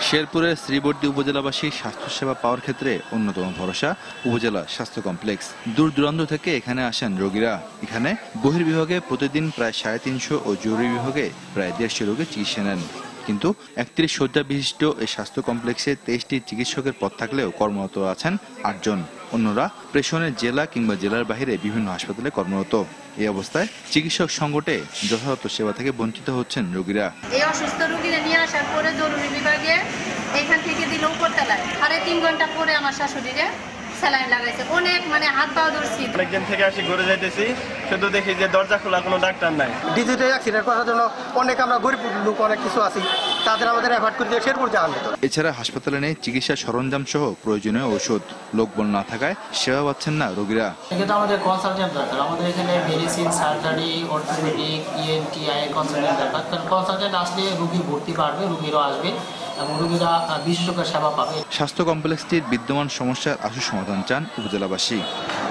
শেরপুরের শ্রীবর্দী উপজেলাবাসী স্বাস্থ্যসেবা পাওয়ার ক্ষেত্রে অন্যতম ভরসা উপজেলা স্বাস্থ্য কমপ্লেক্স। দূর দূরান্ত থেকে এখানে আসেন রোগীরা। এখানে বহির্বিভাগে প্রতিদিন প্রায় 350 ও জরুরি বিভাগে প্রায় 150 রোগী চিকিৎসা নেন। কিন্তু 31 শয্যা বিশিষ্ট এই স্বাস্থ্য কমপ্লেক্সে 23টি চিকিৎসকের পদ থাকলেও কর্মরত আছেন 8 জন। অন্যরা প্রেষণের জেলা কিংবা জেলার বাইরে বিভিন্ন হাসপাতালে কর্মরত। এই অবস্থায় চিকিৎসক সংকটে যথাযথ সেবা থেকে বঞ্চিত হচ্ছেন রোগীরা। এই অসুস্থ রোগীরা নিয়ে আসার পরে জরুরি বিভাগে এখান থেকে দিল উপরতলায় 3.5 ঘন্টা পরে আমার শাশুড়িরে স্যালাইন লাগাইছে। অনেক হাত পা ধরছি। অনেকদিন থেকে আসি ঘুরে যাইতেছি, শুধু দেখি যে দরজা খোলা, কোনো ডাক্তার নাই। ডিজিটাল অ্যাক্সিডেন্ট করার জন্য অনেক আমরা গরিব লোক অনেক কিছু আছি, তাদের আমাদের অ্যাভয়েড করে দিয়ে শেরপুর যাওয়া হতো। এছাড়া হাসপাতালে নেই চিকিৎসা সরঞ্জাম সহ প্রয়োজনীয় ঔষধ। লোকবল না থাকায় সেবা পাচ্ছেন না রোগীরা। কিন্তু আমাদের কনসালটেন্ট দরকার। আমাদের এখানে medicine, surgery, orthopaedic, ENT, eye consultant দরকার। কারণ কনসালটেন্ট আসলে রোগী ভর্তি বাড়বে, রোগীরাও আসবে এবং রোগীরা বিশেষজ্ঞ সেবা পাবে। স্বাস্থ্য কমপ্লেক্সটির বিদ্যমান সমস্যার আশু সমাধান চান উপজেলাবাসী।